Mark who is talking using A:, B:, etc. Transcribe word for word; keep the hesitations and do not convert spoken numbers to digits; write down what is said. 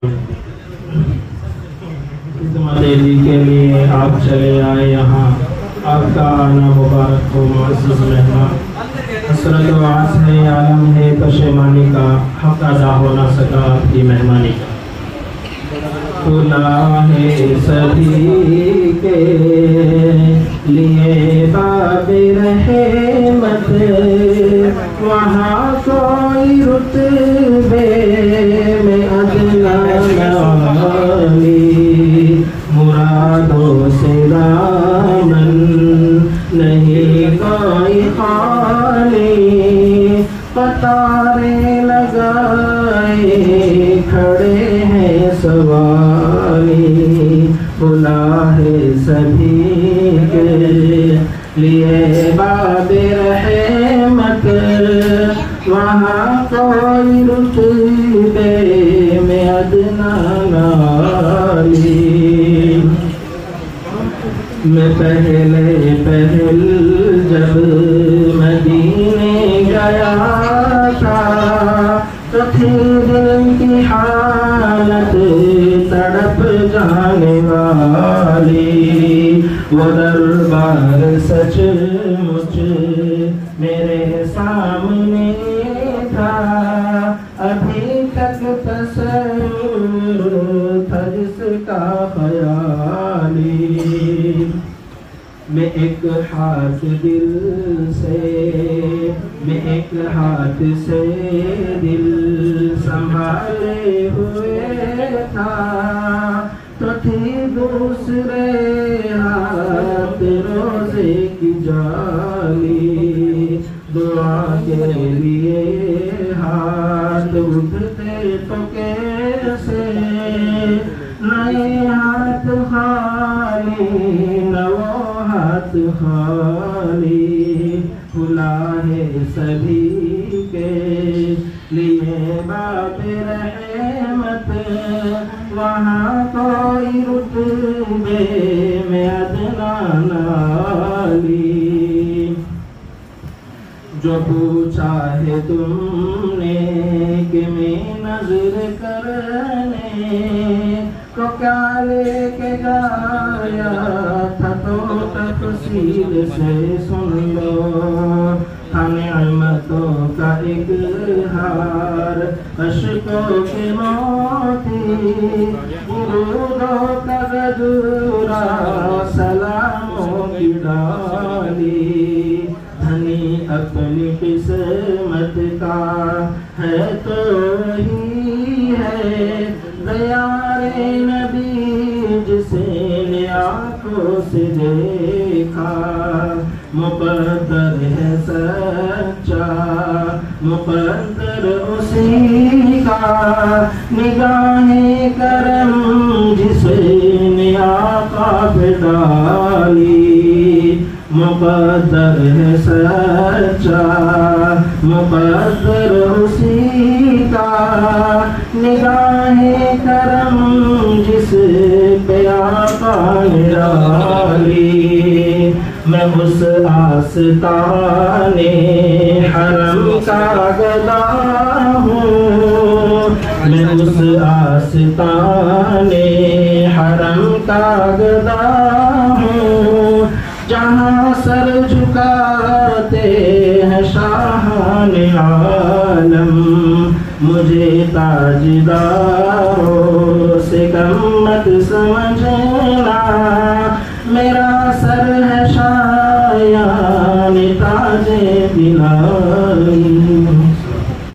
A: तेजी के लिए आप चले आए यहाँ, आपका आना मुबारक हो मुअज़्ज़ज़ मेहमान। हसरत व आस है, आलम है पशेमानी का, हक अदा हो ना सका आपकी मेहमानी का। खुला है सभी के लिए बाबे रहमत, वहाँ कोई रुतबे में अदना नाली, मुरादों से दामन नहीं कोई खाली, कतारें लगाए खड़े हैं सवाली। खुला है सभी के लिए बाबे रहमत, वहाँ कोई रुतबे में अदना नाली। मैं पहले पहल जब मदीने गया था, तो थी दिल की हालत तड़प जाने वाली। वो दरबार सचमुच मेरे सामने था, अभी तक तसव्वुर था जिसका ख्याली। मैं एक हाथ दिल से मैं एक हाथ से दिल संभाले हुए था, तो थी दूसरे हाथ रोजे की जाली। दुआ के लिए हाथ उठते तो कैसे, नए हाथ खाली न वो हाथ खाली। खुला है सभी के लिए बाबे रहमत, वहाँ कोई रुतबे में अदना नाली। जो पूछा है तुमने कि मैं नजर करने को क्या लेके गाया था, तो तफसील से सुन लो। नेमतों का एक हार, अशकों के मोती, गुरूरों का गजूरा, सलामों की डाली। धनी अपनी किस्मत का है तो ही है, दयारे नबी जिसे आँखों से देखा। मुक़द्दर है सच्चा, मुक़द्दर उसी का, निगाहे करम जिसने आका पे डाली। मुक़द्दर है सच्चा, मुक़द्दर उसी का, निगाहे करम जिस पे आका ने डाली। मैं उस आस्ताने हरम का गदा हूँ, मैं उस आस्ताने हरम का गदा हूँ, जहाँ सर झुकाते हैं शाहाने आलम। मुझे ताजदारों से कम मत समझना, मेरा सर है शायान ताजे बिलाल।